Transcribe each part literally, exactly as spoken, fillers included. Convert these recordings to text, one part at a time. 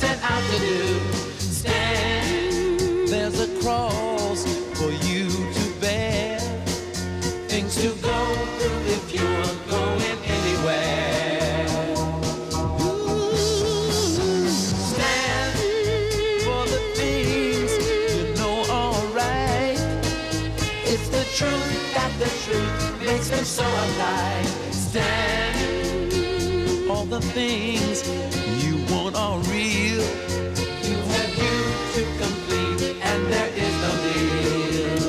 set out to do. Stand, there's a cross for you to bear, things to go through if you are going anywhere. Ooh, stand for the things you know are right. It's the truth that the truth makes them so alive. Stand, all the things you want are real. You have you to complete, and there is no deal.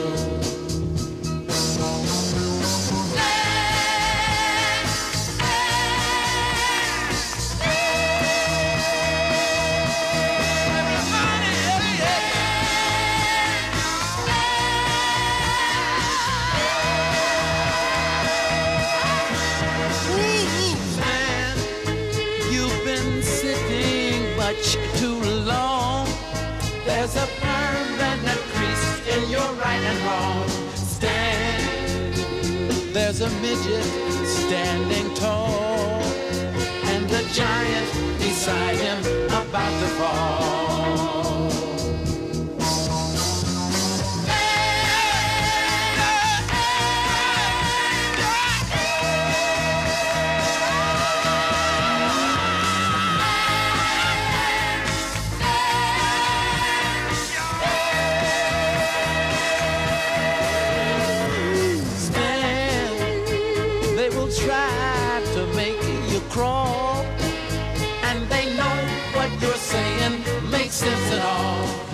Too long, there's a permanent crease in your right and wrong. Stand, there's a midget standing tall, and the giant beside him about to fall. Try to make you crawl, and they know what you're saying makes sense at all.